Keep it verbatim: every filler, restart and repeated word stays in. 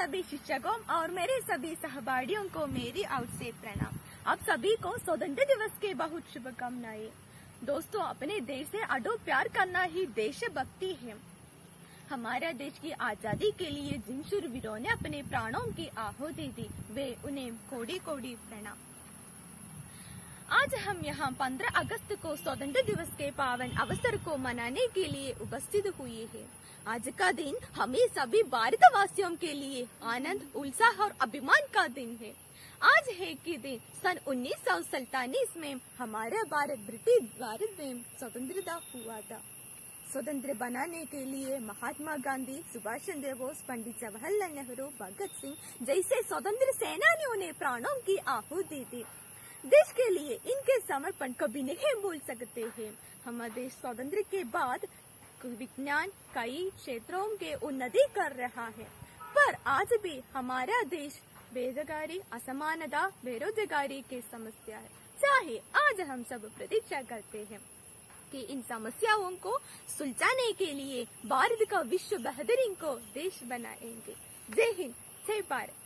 सभी शिक्षकों और मेरे सभी सहपाठियों को मेरी ओर से प्रणाम। आप सभी को स्वतंत्रता दिवस के बहुत शुभकामनाएं। दोस्तों, अपने देश से अटूट प्यार करना ही देशभक्ति है। हमारे देश की आजादी के लिए जिन शूरवीरों ने अपने प्राणों की आहुति दी, वे उन्हें कोटि कोटि प्रणाम। आज हम यहाँ पंद्रह अगस्त को स्वतंत्रता दिवस के पावन अवसर को मनाने के लिए उपस्थित हुए हैं। आज का दिन हमें सभी भारतवासियों के लिए आनंद, उत्साह और अभिमान का दिन है। आज है कि दिन सन उन्नीस सौ सैतालीस में हमारा भारत ब्रिटिश भारत में स्वतंत्रता हुआ था। स्वतंत्र बनाने के लिए महात्मा गांधी, सुभाष चंद्र बोस, पंडित जवाहरलाल नेहरू, भगत सिंह जैसे स्वतंत्र सेनानियों ने प्राणों की आहुति दी। देश के लिए इनके समर्पण कभी नहीं भूल सकते हैं। हमारा देश स्वतंत्र के बाद विज्ञान कई क्षेत्रों के उन्नति कर रहा है, पर आज भी हमारा देश बेरोजगारी, असमानता, बेरोजगारी की समस्या है। चाहे आज हम सब प्रतीक्षा करते हैं कि इन समस्याओं को सुलझाने के लिए भारत का विश्व बेहतरीन को देश बनाएंगे। जय हिंद, जय भारत।